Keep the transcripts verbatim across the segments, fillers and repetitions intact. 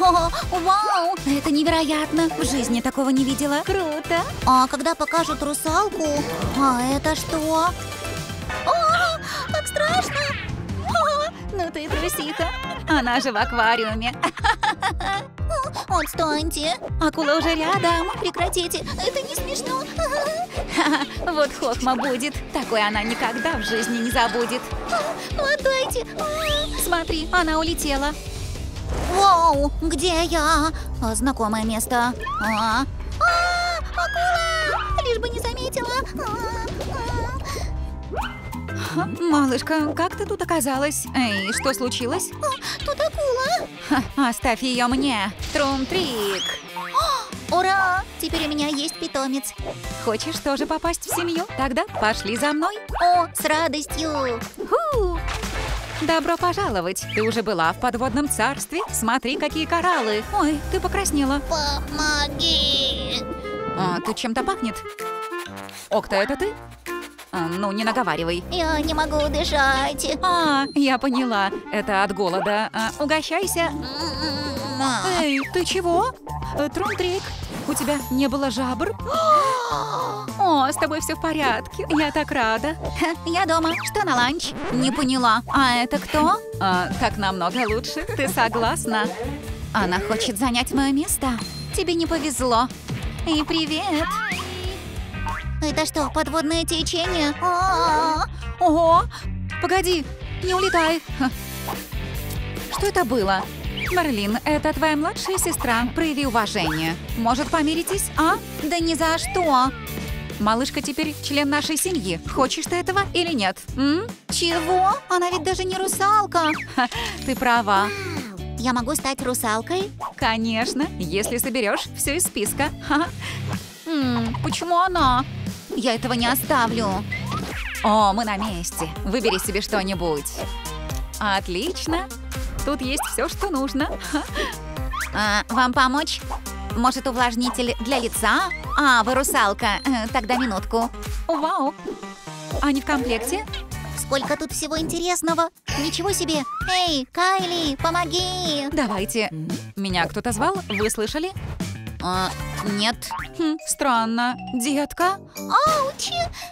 О, вау, это невероятно. В жизни такого не видела. Круто. А когда покажут русалку? А это что? О, как страшно. О, ну ты трусиха. Она же в аквариуме. Отстаньте. Акула уже рядом. Прекратите. Это не смешно. Вот Хохма будет. Такой она никогда в жизни не забудет. Отдайте. Смотри, она улетела. Вау, где я? А, знакомое место. А, а, акула! Лишь бы не заметила. А, малышка, как ты тут оказалась? Эй, что случилось? А, тут акула. Ха, оставь ее мне. Трум-трик. Ура! Теперь у меня есть питомец. Хочешь тоже попасть в семью? Тогда пошли за мной. О, с радостью. Ху! Добро пожаловать! Ты уже была в подводном царстве? Смотри, какие кораллы! Ой, ты покраснела. Помоги! А, тут чем-то пахнет. Окта, это ты? А, ну, не наговаривай. Я не могу дышать. А, я поняла. Это от голода. А, угощайся. Эй, ты чего? Трум-трик, у тебя не было жабр? О, с тобой все в порядке. Я так рада. Я дома. Что на ланч? Не поняла. А это кто? А, так намного лучше. Ты согласна? Она хочет занять мое место. Тебе не повезло. И привет. Это что, подводное течение? А-а-а. Ого! Погоди, не улетай. Что это было? Мерлин, это твоя младшая сестра. Прояви уважение. Может, помиритесь, а? Да ни за что. Малышка теперь член нашей семьи. Хочешь ты этого или нет? М? Чего? Она ведь даже не русалка. Ха, ты права. Я могу стать русалкой? Конечно, если соберешь все из списка. Ха. М, почему она? Я этого не оставлю. О, мы на месте. Выбери себе что-нибудь. Отлично. Тут есть все, что нужно. А, вам помочь? Может, увлажнитель для лица? А, вы русалка. Тогда минутку. Вау. Они в комплекте? Сколько тут всего интересного. Ничего себе. Эй, Кайли, помоги. Давайте. Меня кто-то звал? Вы слышали? А, нет. Хм, странно. Детка? Ауч.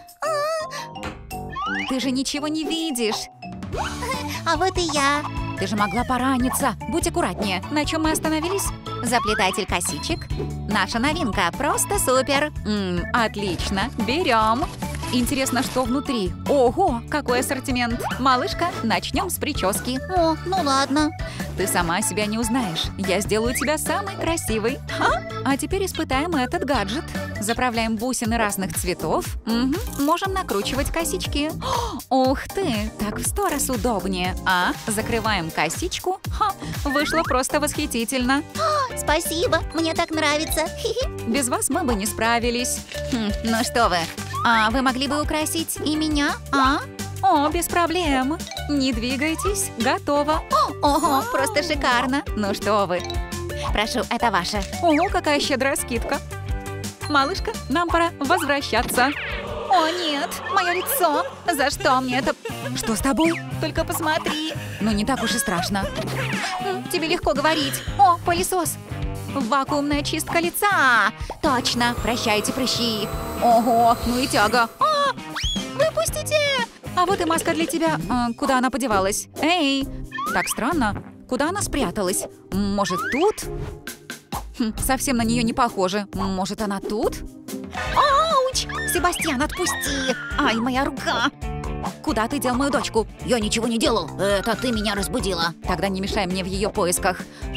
А. Ты же ничего не видишь. А вот и я. Ты же могла пораниться. Будь аккуратнее. На чем мы остановились? Заплетатель косичек. Наша новинка. Просто супер. М-м, отлично. Берем. Интересно, что внутри. Ого, какой ассортимент. Малышка, начнем с прически. О, ну ладно. Ты сама себя не узнаешь. Я сделаю тебя самой красивой. А, а теперь испытаем этот гаджет. Заправляем бусины разных цветов. Угу. Можем накручивать косички. Ух ты, так в сто раз удобнее. А, закрываем косичку. Ха, вышло просто восхитительно. Спасибо, мне так нравится. Без вас мы бы не справились. Хм, ну что вы, а вы могли бы украсить и меня, а? О, без проблем. Не двигайтесь, готово. Ого, просто шикарно. Ну что вы. Прошу, это ваше. Ого, какая щедрая скидка. Малышка, нам пора возвращаться. О, нет, мое лицо. За что мне это? Что с тобой? Только посмотри. Ну, не так уж и страшно. Тебе легко говорить. О, пылесос. Вакуумная чистка лица. Точно, прощайте прыщи. Ого, ну и тяга. А, выпустите. А вот и маска для тебя. А, куда она подевалась? Эй, так странно. Куда она спряталась? Может, тут? Хм, совсем на нее не похоже. Может, она тут? Ауч! Себастьян, отпусти! Ай, моя рука! Куда ты дел мою дочку? Я ничего не делал. Это ты меня разбудила. Тогда не мешай мне в ее поисках.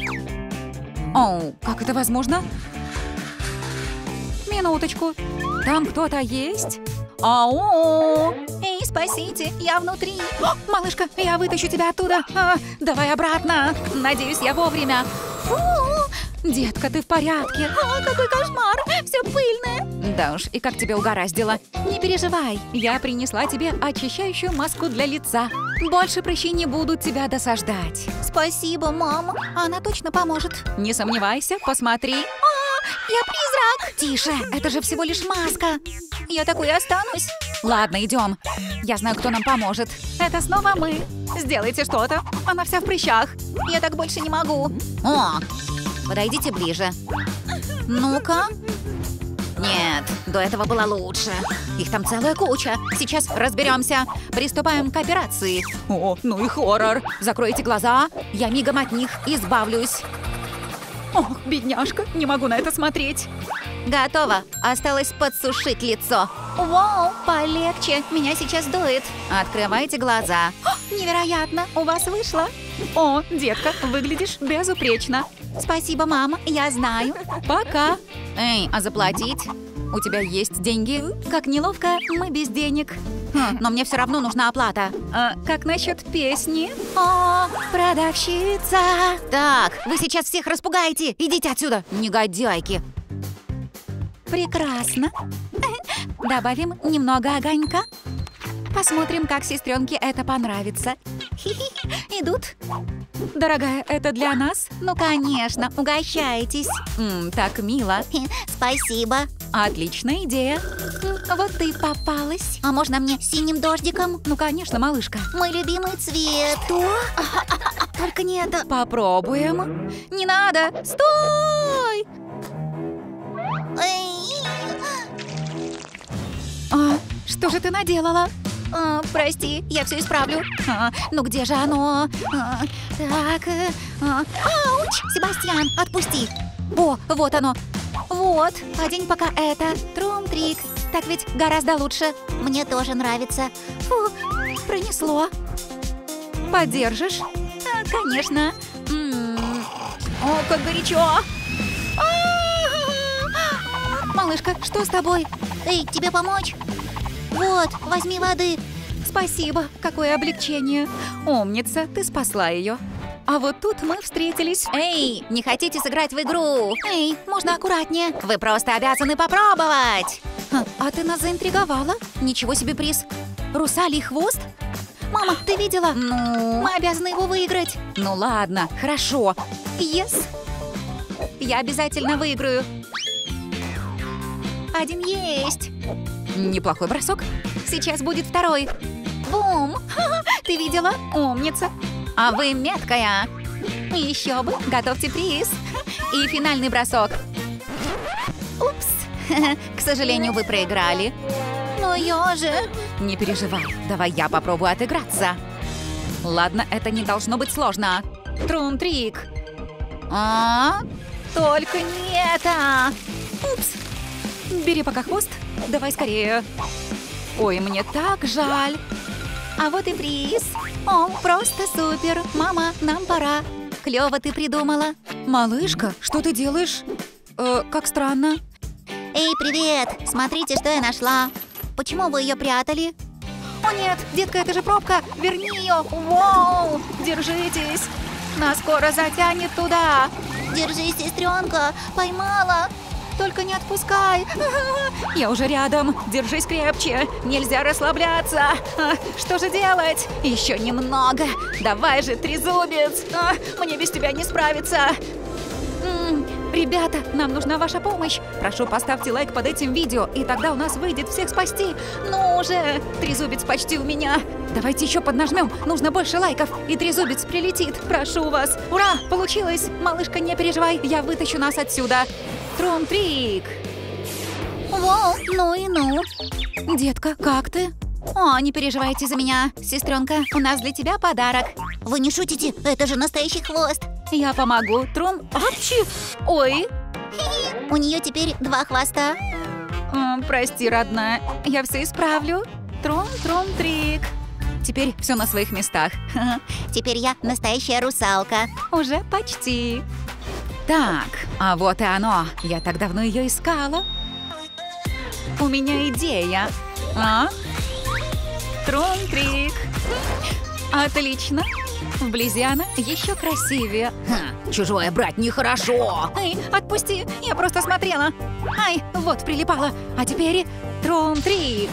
Оу, как это возможно? Минуточку. Там кто-то есть? Ау! Эй, спасите, я внутри. О, малышка, я вытащу тебя оттуда. А, давай обратно. Надеюсь, я вовремя. Фу! Детка, ты в порядке? О, какой кошмар! Все пыльное. Да уж, и как тебя угораздило. Не переживай, я принесла тебе очищающую маску для лица. Больше прыщи не будут тебя досаждать. Спасибо, мама. Она точно поможет. Не сомневайся, посмотри. А, я призрак. Тише, это же всего лишь маска. Я такой и останусь. Ладно, идем. Я знаю, кто нам поможет. Это снова мы. Сделайте что-то. Она вся в прыщах. Я так больше не могу. О, Подойдите ближе. Ну-ка. Нет, до этого было лучше. Их там целая куча. Сейчас разберемся. Приступаем к операции. О, ну и хоррор. Закройте глаза. Я мигом от них избавлюсь. Ох, бедняжка, не могу на это смотреть. Готово. Осталось подсушить лицо. Вау, полегче. Меня сейчас дует. Открывайте глаза. О, невероятно, у вас вышло. О, детка, выглядишь безупречно. Спасибо, мама, я знаю. Пока. Эй, а заплатить? У тебя есть деньги? Как неловко, мы без денег. Хм, но мне все равно нужна оплата. А как насчет песни? О, продавщица. Так, вы сейчас всех распугаете. Идите отсюда, негодяйки. Прекрасно. Добавим немного огонька. Посмотрим, как сестренке это понравится. Хи-хи, идут. Дорогая, это для нас? Ну, конечно, угощайтесь. М, так мило. Спасибо. Отличная идея. Вот ты попалась. А можно мне синим дождиком? Ну, конечно, малышка. Мой любимый цвет. Что? Только не это. Попробуем. Не надо. Стой! А, что же ты наделала? А, прости, я все исправлю. А, ну где же оно? А, так. А, ауч! Себастьян, отпусти. О, вот оно. Вот, одень пока это. Трум-трик. Так ведь гораздо лучше. Мне тоже нравится. Фу, пронесло. Подержишь? А, конечно. М-м-м. О, как горячо. Малышка, что с тобой? Эй, тебе помочь? Вот, возьми воды. Спасибо, какое облегчение. Умница, ты спасла ее. А вот тут мы встретились. Эй, не хотите сыграть в игру? Эй, можно аккуратнее. Вы просто обязаны попробовать. А, а ты нас заинтриговала. Ничего себе приз. Русалий хвост? Мама, ты видела? Ну, мы обязаны его выиграть. Ну ладно, хорошо. Yes. Я обязательно выиграю. Один есть. Неплохой бросок. Сейчас будет второй. Бум! Ха-ха, ты видела? Умница. А вы меткая. Еще бы. Готовьте приз. И финальный бросок. Упс. К сожалению, вы проиграли. Но я же... Не переживай. Давай я попробую отыграться. Ладно, это не должно быть сложно. Трум-трик. А? Только не это. Упс. Бери пока хвост. Давай скорее. Ой, мне так жаль. А вот и приз. О, просто супер. Мама, нам пора. Клево ты придумала. Малышка, что ты делаешь? Э, как странно. Эй, привет. Смотрите, что я нашла. Почему вы ее прятали? О нет, детка, это же пробка. Верни ее. Вау, держитесь. Нас скоро затянет туда. Держись, сестренка. Поймала. Только не отпускай. Я уже рядом. Держись крепче. Нельзя расслабляться. Что же делать? Еще немного. Давай же, трезубец. Мне без тебя не справиться. Ребята, нам нужна ваша помощь. Прошу, поставьте лайк под этим видео, и тогда у нас выйдет всех спасти. Ну уже, трезубец почти у меня. Давайте еще поднажмем. Нужно больше лайков, и трезубец прилетит. Прошу вас. Ура, получилось. Малышка, не переживай, я вытащу нас отсюда. Трум-трик. Вау, ну и ну. Детка, как ты? О, не переживайте за меня, сестренка. У нас для тебя подарок. Вы не шутите? Это же настоящий хвост. Я помогу. Трум... Апчи! Ой! У нее теперь два хвоста. О, прости, родная. Я все исправлю. Трум-трум-трик. Теперь все на своих местах. Теперь я настоящая русалка. Уже почти. Так, а вот и оно. Я так давно ее искала. У меня идея. А? Трум-трик. Отлично. Вблизи она еще красивее. Ха, чужое брать нехорошо. Эй, отпусти, я просто смотрела. Ай, вот прилипала. А теперь трум-трик.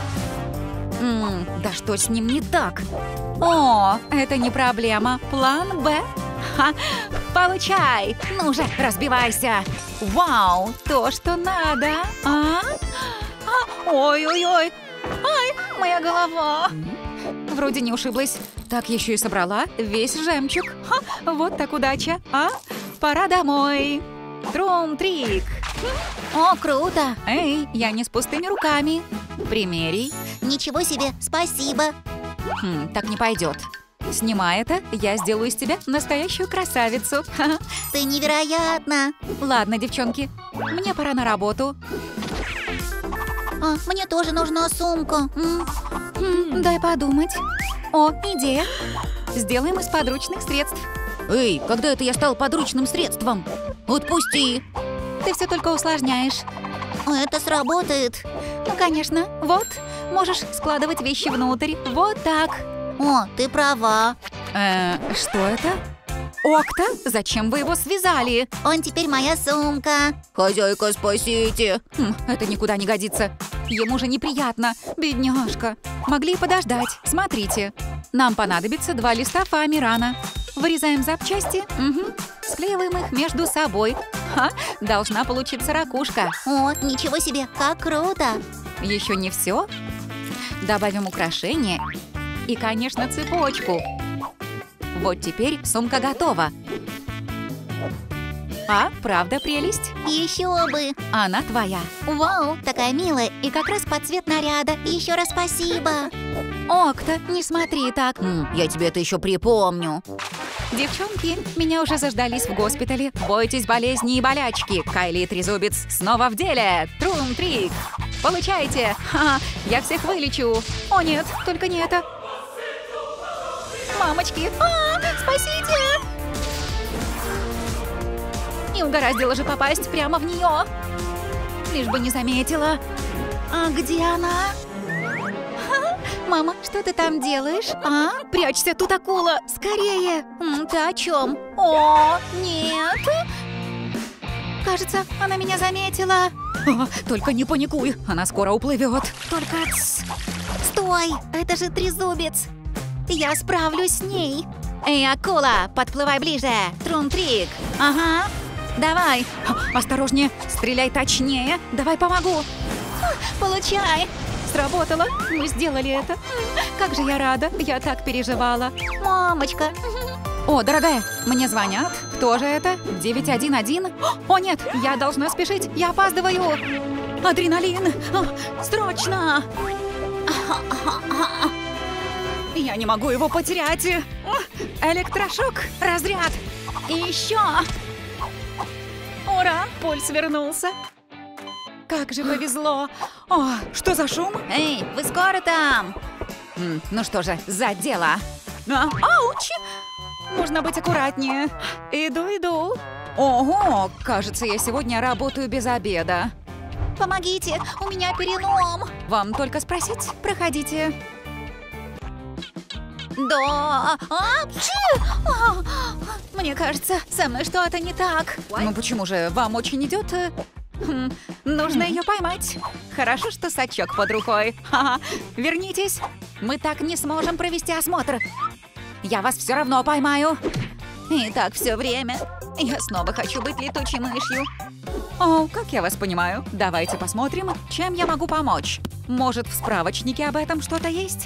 М, да что с ним не так? О, это не проблема. План Б. Ха, получай. Ну же, разбивайся. Вау, то, что надо. А? А, ой-ой-ой. Ай, моя голова. Вроде не ушиблась. Так еще и собрала весь жемчуг. Ха, вот так удача. А? пора домой. Трум-трик. О, круто! Эй, я не с пустыми руками. Примерей. Ничего себе, спасибо. Хм, так не пойдет. Снимай это, я сделаю из тебя настоящую красавицу. Ха-ха. Ты невероятна. Ладно, девчонки, мне пора на работу. А, мне тоже нужна сумка. М. Хм, дай подумать. О, идея. Сделаем из подручных средств. Эй, когда это я стал подручным средством? Отпусти. Ты все только усложняешь. Это сработает. Ну, конечно. Вот, можешь складывать вещи внутрь. Вот так. О, ты права. Э, что это? Окта? Зачем вы его связали? Он теперь моя сумка. Хозяйка, спасите. Хм, это никуда не годится. Ему же неприятно, бедняжка. Могли подождать. Смотрите. Нам понадобится два листа фоамирана. Вырезаем запчасти. Угу. Склеиваем их между собой. Ха, должна получиться ракушка. О, ничего себе, как круто. Еще не все. Добавим украшения. И, конечно, цепочку. Вот теперь сумка готова. А, правда, прелесть? Еще бы. Она твоя. Вау, такая милая. И как раз под цвет наряда. Еще раз спасибо. Окта, не смотри так. М, я тебе это еще припомню. Девчонки, меня уже заждались в госпитале. Бойтесь болезни и болячки. Кайли и Трезубец снова в деле. Трум-трик. Получайте. Ха, я всех вылечу. О нет, только не это. Мамочки, а, спасите! Не угораздило же попасть прямо в нее. Лишь бы не заметила. А где она? Ха, мама, что ты там делаешь? А? Прячься, тут акула! Скорее! М, ты о чем? О, нет! Кажется, она меня заметила. О, только не паникуй, она скоро уплывет. Только... тс. Стой, это же Трезубец. Я справлюсь с ней. Эй, акула, подплывай ближе. Трум-трик. Ага. Давай. Осторожнее, стреляй точнее. Давай помогу. Получай. Сработало. Мы сделали это. Как же я рада. Я так переживала. Мамочка. О, дорогая, мне звонят. Кто же это? девять один один? О, нет, я должна спешить. Я опаздываю. Адреналин. Срочно. Я не могу его потерять. Электрошок, разряд. И еще. Ура, пульс вернулся. Как же повезло. О, что за шум? Эй, вы скоро там? М, ну что же, за дело. А, ауч! Нужно быть аккуратнее. Иду, иду. Ого, кажется, я сегодня работаю без обеда. Помогите, у меня перелом. Вам только спросить. Проходите. Да. Апчи! А, мне кажется, со мной что-то не так. Ну почему же, вам очень идет? э, хм, нужно ее поймать. Хорошо, что сачок под рукой. Ха-ха. Вернитесь. Мы так не сможем провести осмотр. Я вас все равно поймаю. И так все время. Я снова хочу быть летучей мышью. О, как я вас понимаю. Давайте посмотрим, чем я могу помочь. Может, в справочнике об этом что-то есть?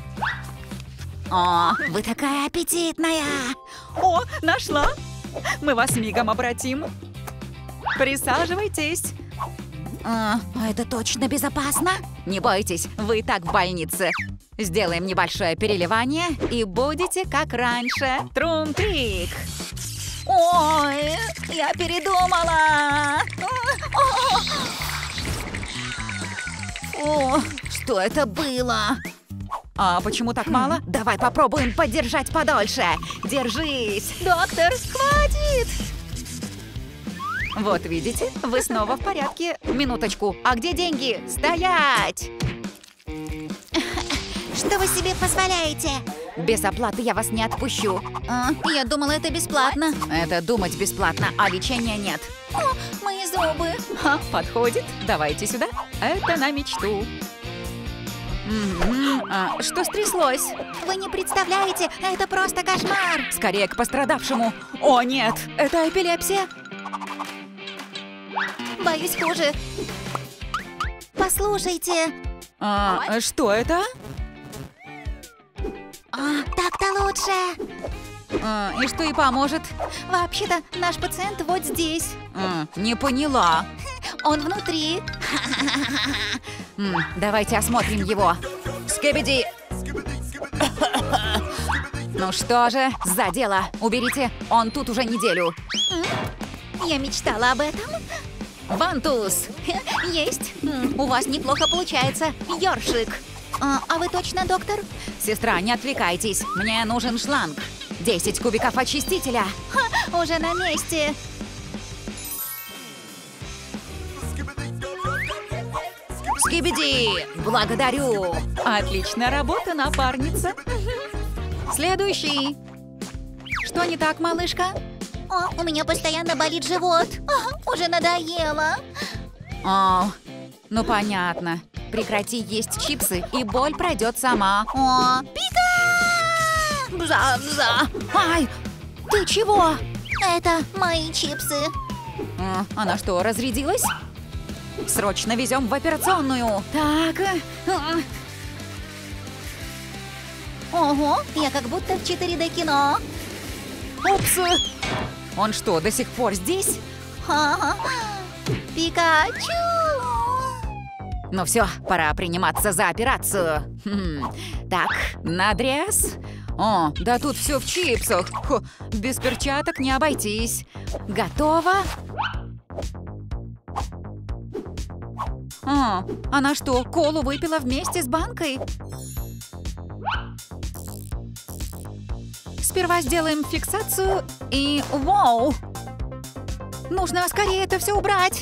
О, вы такая аппетитная. О, нашла. Мы вас мигом обратим. Присаживайтесь. А, это точно безопасно? Не бойтесь, вы и так в больнице. Сделаем небольшое переливание и будете как раньше. Трум-трик. Ой, я передумала. О, что это было? А почему так мало? Давай попробуем подержать подольше. Держись. Доктор, хватит! Вот видите, вы снова в порядке. Минуточку, а где деньги? Стоять! Что вы себе позволяете? Без оплаты я вас не отпущу. А, я думала, это бесплатно. Это думать бесплатно, а лечения нет. О, мои зубы. Ха, подходит. Давайте сюда. Это на мечту. М-м, а, что стряслось? Вы не представляете, это просто кошмар. Скорее к пострадавшему. О, нет, это эпилепсия. Боюсь, хуже. Послушайте. А, что это? А, так-то лучше. А, и что ей поможет? Вообще-то наш пациент вот здесь. А, не поняла. Он внутри. М, давайте осмотрим его. Скибиди! Ну что же, за дело. Уберите, он тут уже неделю. Я мечтала об этом. Вантус! Есть. У вас неплохо получается. Ёршик. А, а вы точно доктор? Сестра, не отвлекайтесь. Мне нужен шланг. десять кубиков очистителя. Ха, уже на месте. Скибиди! Благодарю! Отличная работа, напарница. Следующий. Что не так, малышка? О, у меня постоянно болит живот. А, уже надоело. О, ну понятно. Прекрати есть чипсы, и боль пройдет сама. О, Пика! Бза-бза! Ай, ты чего? Это мои чипсы. А, она что, разрядилась? Срочно везем в операционную. Так. а, Ого, я как будто в четыре дэ кино. Упс. Он что, до сих пор здесь? Ха-ха. Пикачу! Ну все, пора приниматься за операцию. Хм. Так, надрез. О, да тут все в чипсах. Фу, без перчаток не обойтись. Готово? А, она что, колу выпила вместе с банкой? Сперва сделаем фиксацию и... Вау! Нужно скорее это все убрать.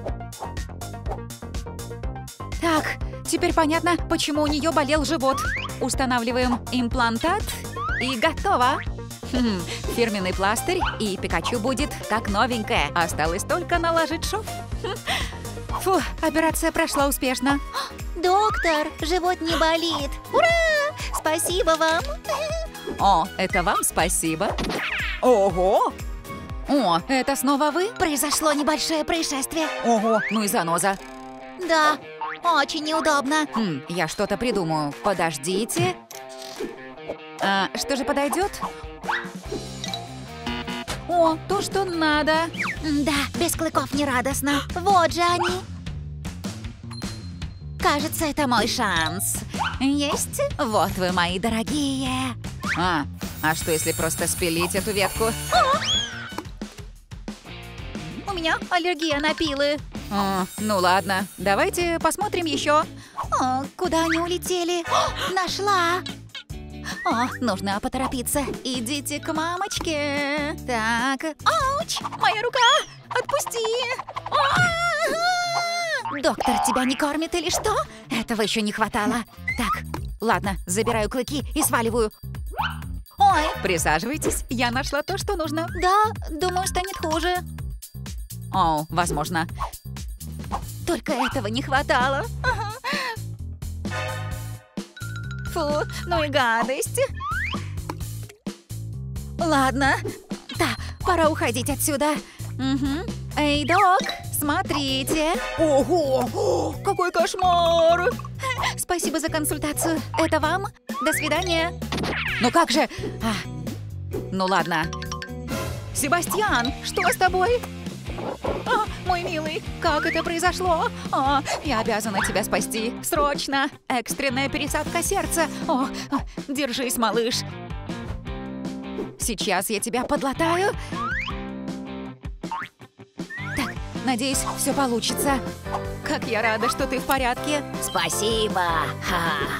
Так, теперь понятно, почему у нее болел живот. Устанавливаем имплантат и готово. Хм, фирменный пластырь, и Пикачу будет как новенькая. Осталось только наложить шов. Хм. Фу, операция прошла успешно. Доктор, живот не болит. Ура! Спасибо вам. О, это вам спасибо. Ого! О, это снова вы? Произошло небольшое происшествие. Ого, ну и заноза. Да, очень неудобно. Хм, я что-то придумаю. Подождите. А, что же подойдет? О, то, что надо. Да, без клыков не радостно. Вот же они. Кажется, это мой шанс. Есть? Вот вы, мои дорогие. А, а что, если просто спилить эту ветку? У меня аллергия на пилы. А, ну ладно, давайте посмотрим еще. О, куда они улетели? О, нашла. О, нужно поторопиться. Идите к мамочке. Так. Ауч! Моя рука! Отпусти! А-а-а! Доктор тебя не кормит или что? Этого еще не хватало. Так, ладно, забираю клыки и сваливаю. Ой, Присаживайтесь, я нашла то, что нужно. да, думаю, станет хуже. О, возможно. Только этого не хватало. Ага. Фу, ну и гадость. Ладно. Да, пора уходить отсюда. Угу. Эй, док, смотрите. Ого, какой кошмар. Спасибо за консультацию. Это вам. До свидания. Ну как же? А, ну ладно. Себастьян, что с тобой? А, мой милый, как это произошло? А, я обязана тебя спасти. Срочно. Экстренная пересадка сердца. О, держись, малыш. Сейчас я тебя подлатаю. Так, надеюсь, все получится. Как я рада, что ты в порядке. Спасибо. Ха.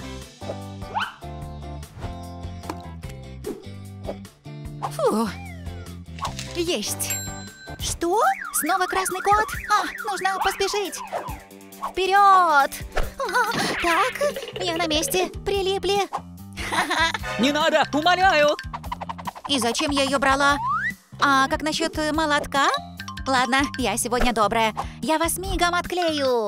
Фу. Есть. Что? Снова красный кот? А, нужно поспешить. Вперед! А, так, я на месте. Прилипли. Не надо, умоляю. И зачем я ее брала? А как насчет молотка? Ладно, я сегодня добрая. Я вас мигом отклею.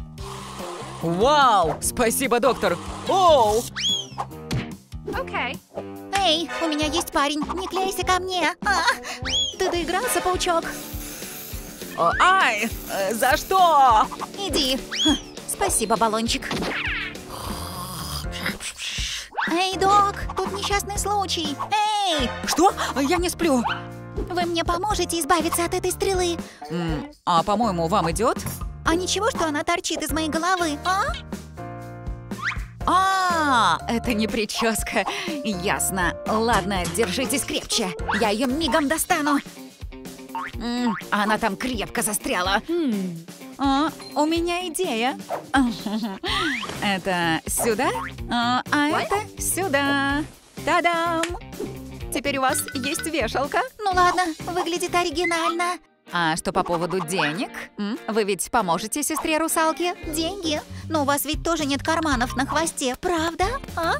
Вау, спасибо, доктор. Оу. Окей. Эй, у меня есть парень. Не клейся ко мне. А, ты доигрался, паучок? О, ай, э, за что? Иди. Хм, спасибо, баллончик. Эй, док, тут несчастный случай. Эй! Что? Я не сплю. Вы мне поможете избавиться от этой стрелы? М, а, по-моему, вам идет? А ничего, что она торчит из моей головы, а? А, это не прическа. Ясно. Ладно, держитесь крепче. Я ее мигом достану. М, Она там крепко застряла. А, у меня идея. Это сюда, а, а это сюда. Та-дам! Теперь у вас есть вешалка. Ну ладно, выглядит оригинально. А что по поводу денег? М? Вы ведь поможете сестре русалке? Деньги? Но у вас ведь тоже нет карманов на хвосте, правда? А?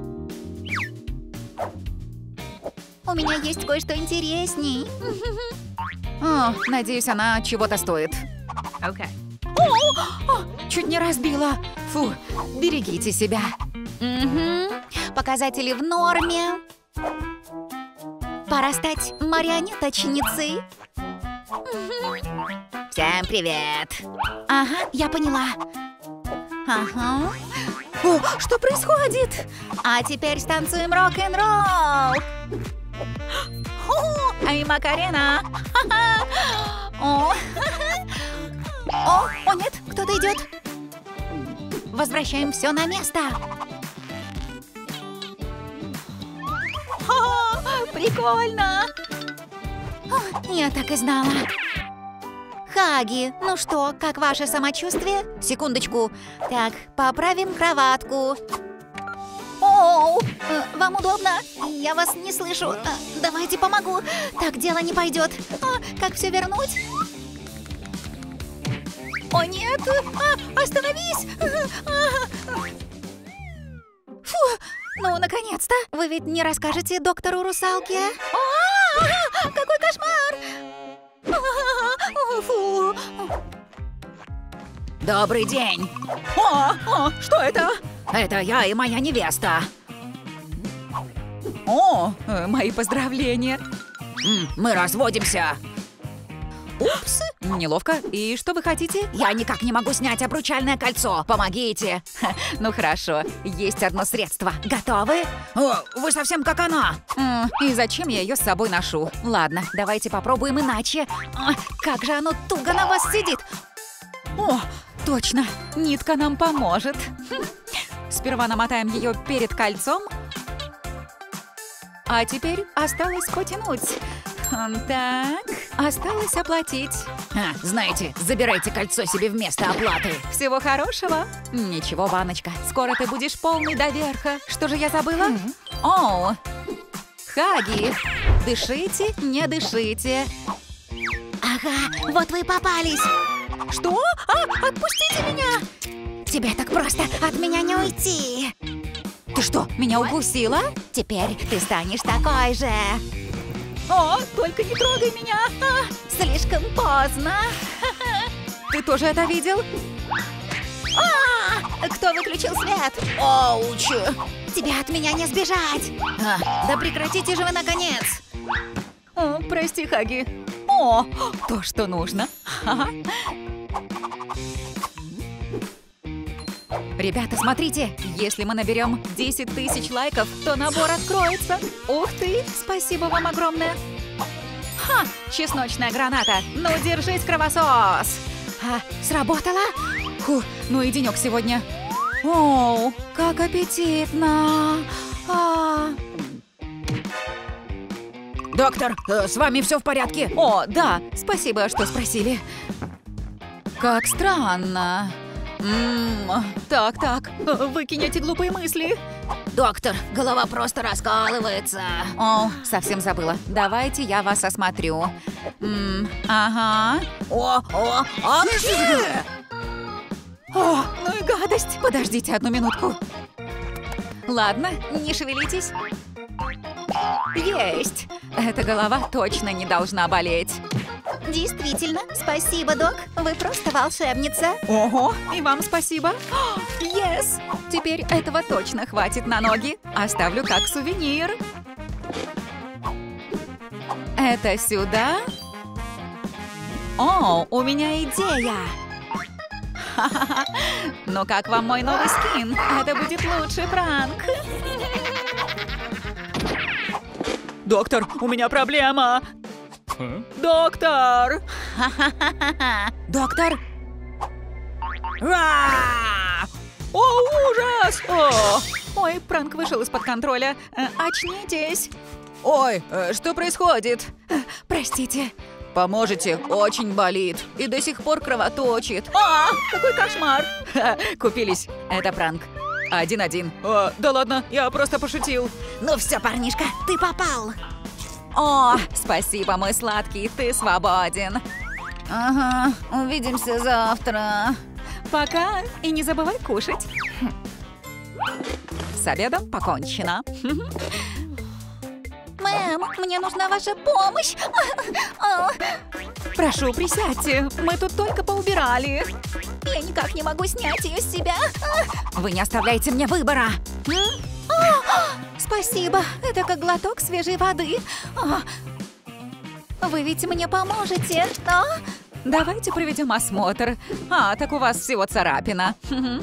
У меня есть кое-что интересней. О, надеюсь, она чего-то стоит. Okay. О, о, чуть не разбила. Фу, берегите себя. Угу. Показатели в норме. Пора стать марионеточницей. Всем привет. Ага, я поняла. Ага. О, что происходит? А теперь станцуем рок-н-ролл. О, эй, Макарена. О, о, о, нет, кто-то идет. Возвращаем все на место. О, прикольно. Я так и знала. Хаги, ну что, как ваше самочувствие? Секундочку. Так, поправим кроватку. Оу, э, вам удобно? Я вас не слышу. Э, Давайте помогу. Так дело не пойдет. А, как все вернуть? О, нет. А, остановись. Фу, ну, наконец-то. Вы ведь не расскажете доктору русалке? А, какой кошмар. Фу. Добрый день. О, о, что это? Это я и моя невеста. О, э, мои поздравления. М, мы разводимся. Упс, неловко. И что вы хотите? Я никак не могу снять обручальное кольцо. Помогите. Ха, ну хорошо, есть одно средство. Готовы? О, вы совсем как она. М, и зачем я ее с собой ношу? Ладно, давайте попробуем иначе. А, как же оно туго на вас сидит. О, точно, нитка нам поможет. Хм. Сперва намотаем ее перед кольцом. А теперь осталось потянуть. Хм, Так, осталось оплатить. А, знаете, забирайте кольцо себе вместо оплаты. Всего хорошего. Ничего, Ваночка, скоро ты будешь полный до верха. Что же я забыла? Оу, Хаги, дышите, не дышите. Ага, вот вы и попались. Что? А, отпустите меня! Тебе так просто от меня не уйти. Ты что, меня укусила? Теперь ты станешь такой же. О, только не трогай меня! А, Слишком поздно. ты тоже это видел? А, кто выключил свет? Оуч! Тебе от меня не сбежать. А, да прекратите же вы, наконец! О, прости, Хаги. О, то, что нужно. Ха-ха. Ребята, смотрите, если мы наберем десять тысяч лайков, то набор откроется. Ух ты, спасибо вам огромное. Ха, чесночная граната. Ну, держись, кровосос. А, сработало? Фу, ну и денек сегодня. Оу, как аппетитно. А. Доктор, э, с вами все в порядке? О, да, спасибо, что спросили. Как странно. М-м, так, так, выкинь эти глупые мысли. Доктор, голова просто раскалывается. О, совсем забыла. Давайте я вас осмотрю. М, ага. О, о, а где? О, ну и гадость. Подождите одну минутку. Ладно, не шевелитесь. Есть. Эта голова точно не должна болеть. Действительно, спасибо, док. Вы просто волшебница. Ого, и вам спасибо. Yes! Теперь этого точно хватит на ноги. Оставлю как сувенир. Это сюда? О, у меня идея. Ну как вам мой новый скин? Это будет лучший пранк. Доктор, у меня проблема. Доктор! Доктор? Ра! О, ужас! О! Ой, пранк вышел из-под контроля. Э, Очнитесь! Ой, э, что происходит? Э, Простите. Поможете? Очень болит. И до сих пор кровоточит. А, какой кошмар! Ха, купились. Это пранк. Один-один. А, да ладно, я просто пошутил. Ну все, парнишка, ты попал. О, спасибо, мой сладкий, ты свободен. Ага, увидимся завтра. Пока, и не забывай кушать. С обедом покончено. Мэм, мне нужна ваша помощь. Прошу, присядьте, мы тут только поубирали. Я никак не могу снять ее с себя. Вы не оставляете мне выбора. Спасибо, это как глоток свежей воды. Вы ведь мне поможете, а? Давайте проведем осмотр. А, так у вас всего царапина.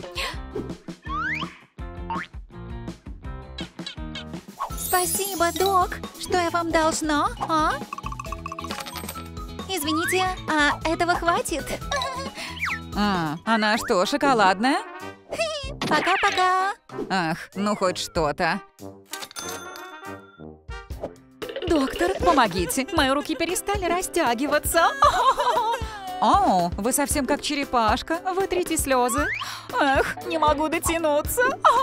Спасибо, док. Что я вам должна, а? Извините, а этого хватит? А, она что, шоколадная? Пока-пока. Ах, ну хоть что-то. Доктор, помогите, мои руки перестали растягиваться. О, вы совсем как черепашка, вытрите слезы. Эх, не могу дотянуться.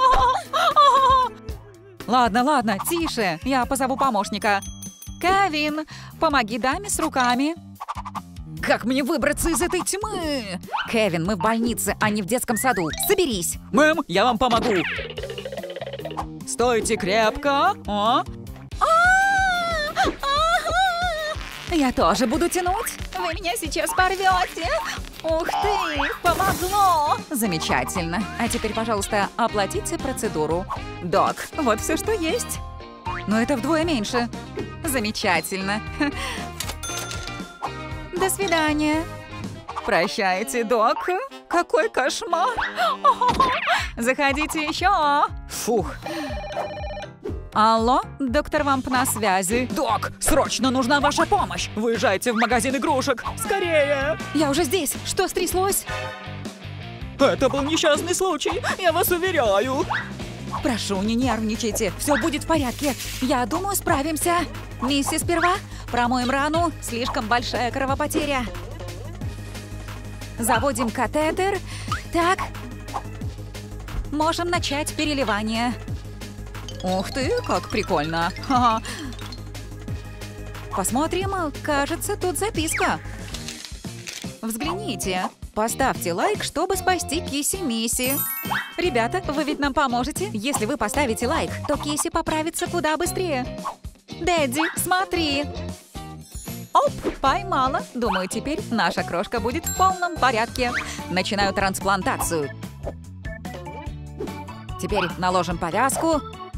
Ладно, ладно, тише, я позову помощника. Кевин, помоги даме с руками. Как мне выбраться из этой тьмы? Кевин, мы в больнице, а не в детском саду. Соберись. Мэм, я вам помогу. Стойте крепко. О. Я тоже буду тянуть. Вы меня сейчас порвете. Ух ты, помогло. Замечательно. А теперь, пожалуйста, оплатите процедуру. Док, вот все, что есть. Но это вдвое меньше. Замечательно. До свидания. Прощайте, док. Какой кошмар. Заходите еще. Фух. Алло, доктор Вамп на связи. Док, срочно нужна ваша помощь. Выезжайте в магазин игрушек. Скорее. Я уже здесь. Что стряслось? Это был несчастный случай, я вас уверяю. Прошу, не нервничайте. Все будет в порядке. Я думаю, справимся. Миссис, сперва промоем рану. Слишком большая кровопотеря. Заводим катетер. Так. Можем начать переливание. Ух ты, как прикольно. Ха-ха. Посмотрим, кажется, тут записка. Взгляните. Поставьте лайк, чтобы спасти Кисси-Мисси. Ребята, вы ведь нам поможете? Если вы поставите лайк, то Кисси поправится куда быстрее. Дэдди, смотри. Оп, поймала. Думаю, теперь наша крошка будет в полном порядке. Начинаю трансплантацию. Теперь наложим повязку.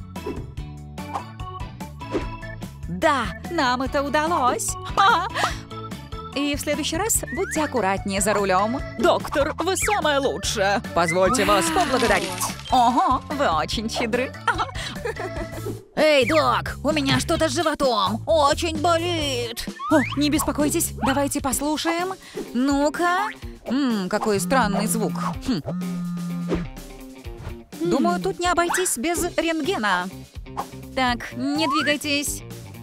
Да, нам это удалось. Ха! И в следующий раз будьте аккуратнее за рулем. Доктор, вы самая лучшая. Позвольте вас поблагодарить. Ого, вы очень щедры. Эй, док, у меня что-то с животом. Очень болит. О, не беспокойтесь, давайте послушаем. Ну-ка. Ммм, какой странный звук. Хм. Думаю, тут не обойтись без рентгена. Так, не двигайтесь.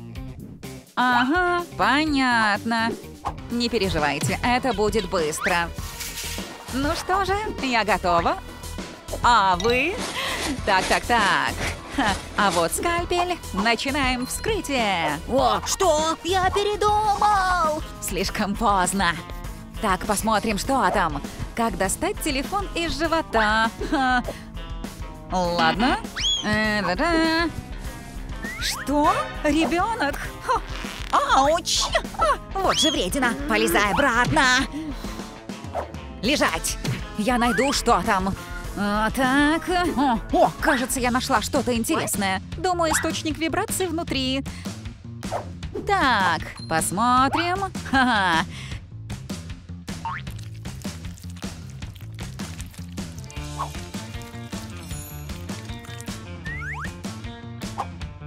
Ага, понятно. Не переживайте, это будет быстро. Ну что же, я готова. А вы? Так, так, так. Ха, а вот скальпель. Начинаем вскрытие. О, что? Я передумал. Слишком поздно. Так, посмотрим, что там. Как достать телефон из живота? Ха. Ладно. Э-да-да. Что? Ребенок? Ха. Ауч! А, вот же вредина. Полезай обратно. Лежать. Я найду, что там. А, так. О, о, кажется, я нашла что-то интересное. Думаю, источник вибрации внутри. Так, посмотрим. Ха-ха.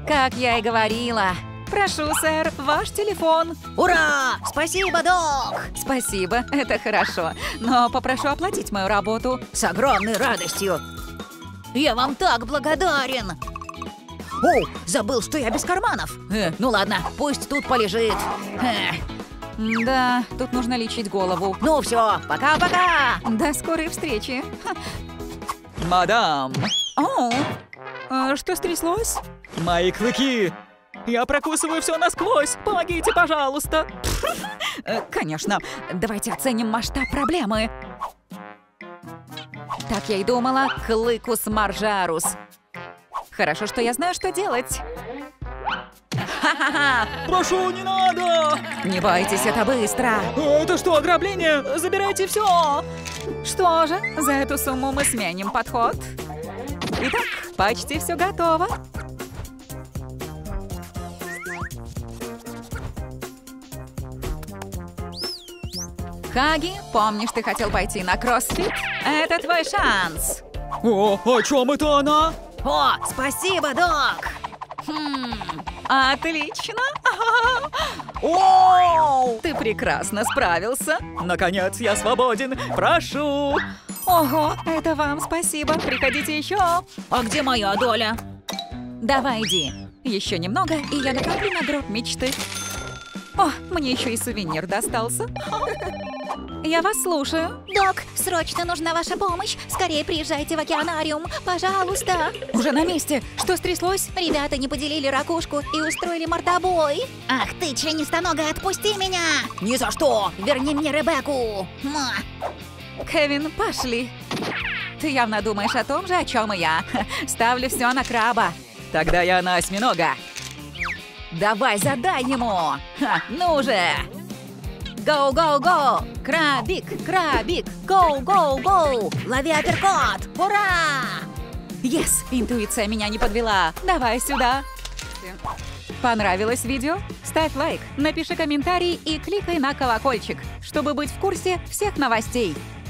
Как я и говорила. Прошу, сэр, ваш телефон. Ура! Спасибо, док! Спасибо, это хорошо. Но попрошу оплатить мою работу. С огромной радостью. Я вам так благодарен. О, забыл, что я без карманов. Э, ну ладно, пусть тут полежит. Э. Да, тут нужно лечить голову. Ну все, пока-пока. До скорой встречи. Мадам. О, а что стряслось? Мои клыки! Я прокусываю все насквозь! Помогите, пожалуйста! Э, Конечно. Давайте оценим масштаб проблемы. Так я и думала. Клыкус маржарус. Хорошо, что я знаю, что делать. Ха-ха-ха! Прошу, не надо! Не бойтесь, это быстро. Это что, ограбление? Забирайте все! Что же, за эту сумму мы сменим подход. Итак, почти все готово. Хаги, помнишь, ты хотел пойти на кроссфит? Это твой шанс. О, о чем это она? О, спасибо, док. Хм, отлично. Оу, ты прекрасно справился. Наконец, я свободен! Прошу! Ого, это вам спасибо. Приходите еще. А где моя доля? Давай, иди. Еще немного, и я накоплю на гроб мечты. О, мне еще и сувенир достался. Я вас слушаю. Док, срочно нужна ваша помощь. Скорее приезжайте в океанариум, пожалуйста. Уже на месте. Что стряслось? Ребята не поделили ракушку и устроили мордобой. Ах ты, членистоногая, отпусти меня! Ни за что! Верни мне Ребекку! Ма. Кевин, пошли. Ты явно думаешь о том же, о чем и я. Ставлю все на краба. Тогда я на осьминога. Давай, задай ему. Ха, ну же. Гоу, гоу, гоу. Крабик, крабик. Гоу, гоу, гоу. Лови апперкот! Ура! Yes, интуиция меня не подвела. Давай сюда. Понравилось видео? Ставь лайк, напиши комментарий и кликай на колокольчик, чтобы быть в курсе всех новостей.